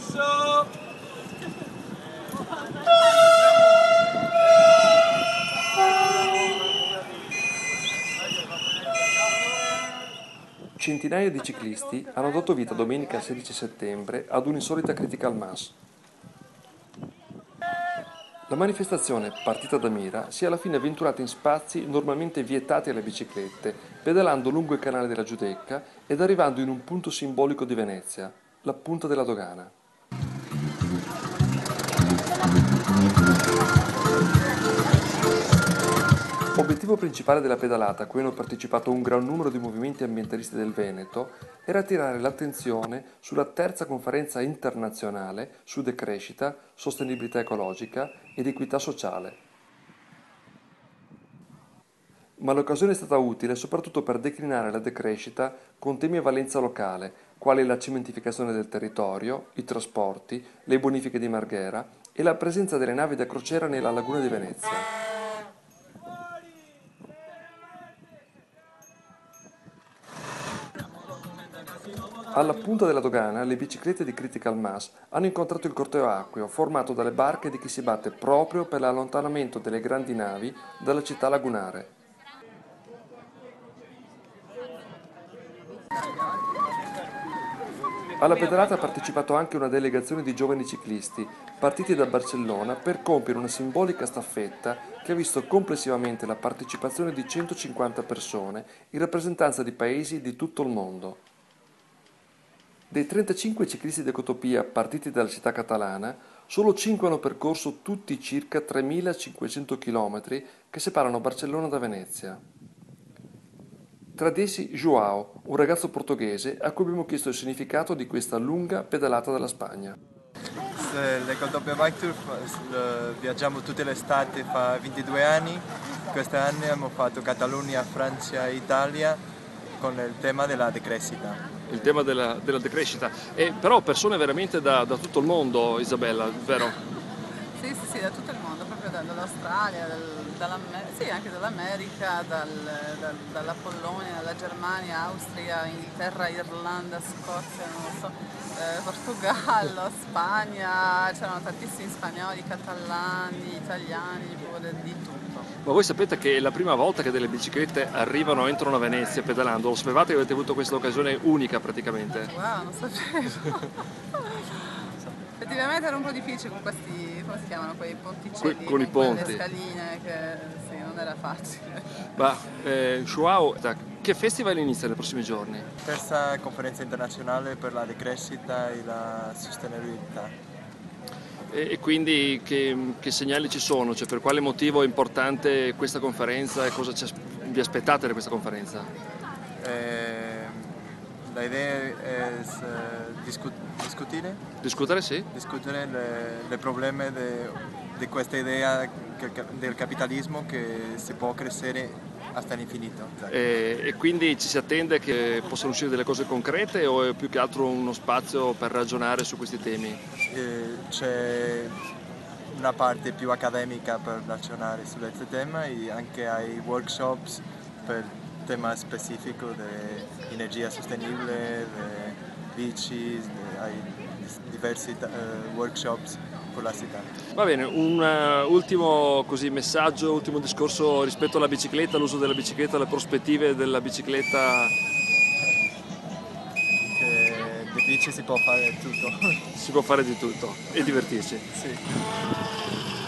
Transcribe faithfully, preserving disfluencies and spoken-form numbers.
Centinaia di ciclisti hanno dato vita domenica sedici settembre ad un'insolita Critical Mass. La manifestazione, partita da Mira, si è alla fine avventurata in spazi normalmente vietati alle biciclette, pedalando lungo il canale della Giudecca ed arrivando in un punto simbolico di Venezia, la Punta della Dogana. Obiettivo principale della pedalata, a cui hanno partecipato un gran numero di movimenti ambientalisti del Veneto, era attirare l'attenzione sulla terza conferenza internazionale su decrescita, sostenibilità ecologica ed equità sociale. Ma l'occasione è stata utile soprattutto per declinare la decrescita con temi a valenza locale, quali la cementificazione del territorio, i trasporti, le bonifiche di Marghera e la presenza delle navi da crociera nella laguna di Venezia. Alla Punta della Dogana le biciclette di Critical Mass hanno incontrato il corteo acqueo formato dalle barche di chi si batte proprio per l'allontanamento delle grandi navi dalla città lagunare. Alla pedalata ha partecipato anche una delegazione di giovani ciclisti partiti da Barcellona per compiere una simbolica staffetta che ha visto complessivamente la partecipazione di centocinquanta persone in rappresentanza di paesi di tutto il mondo. Dei trentacinque ciclisti d'Ecotopia partiti dalla città catalana, solo cinque hanno percorso tutti i circa tremilacinquecento chilometri che separano Barcellona da Venezia. Tra di essi João, un ragazzo portoghese a cui abbiamo chiesto il significato di questa lunga pedalata dalla Spagna. L'Ecotopia Bike Tour viaggiamo tutte le estati, fa ventidue anni. Quest'anno abbiamo fatto Catalogna, Francia e Italia con il tema della decrescita. Il tema della, della decrescita, e però persone veramente da, da tutto il mondo, Isabella, vero? Sì, sì, sì, da tutto il mondo, proprio dall'Australia, dal, sì, anche dall'America, dal, dal, dalla Polonia, dalla Germania, Austria, Inghilterra, Irlanda, Scozia, non lo so, eh, Portogallo, Spagna, c'erano tantissimi spagnoli, catalani, italiani, di tutto. Ma voi sapete che è la prima volta che delle biciclette arrivano, entrano a Venezia pedalando? Lo sapevate che avete avuto questa occasione unica praticamente? Wow, non sapevo. Effettivamente era un po' difficile con questi, come si chiamano, quei ponticelli, con, con i ponti, le scaline, che sì, non era facile. Ma eh, João, che festival inizia nei prossimi giorni? Terza conferenza internazionale per la decrescita e la sostenibilità. E quindi che, che segnali ci sono? Cioè, per quale motivo è importante questa conferenza e cosa ci, vi aspettate da questa conferenza? Eh, la idea è uh, discu- discutere. Discutere, sì. Discutere i problemi di questa idea che, del capitalismo che si può crescere hasta l'infinito. E, e quindi ci si attende che possano uscire delle cose concrete o è più che altro uno spazio per ragionare su questi temi? Eh, c'è una parte più accademica per ragionare su questo tema e anche ai workshops per il tema specifico di energia sostenibile, di bici, ai diversi uh, workshops con la città. Va bene, un uh, ultimo così, messaggio, ultimo discorso rispetto alla bicicletta, all'uso della bicicletta, alle prospettive della bicicletta. Che di bici si può fare tutto. Si può fare di tutto e divertirsi. Sì.